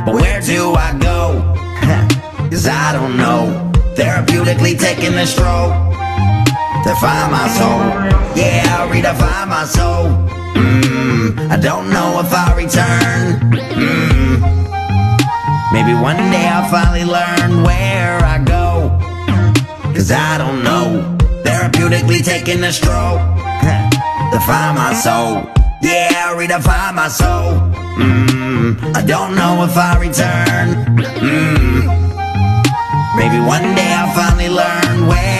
but where do I go? Cause I don't know. Therapeutically taking a stroll to find my soul. Yeah, I'll redefine my soul. I don't know if I'll return. Maybe one day I'll finally learn where I go. Cause I don't know. Therapeutically taking a stroll to find my soul. Yeah, I'll redefine my soul. I don't know if I'll return. Maybe one day I'll finally learn where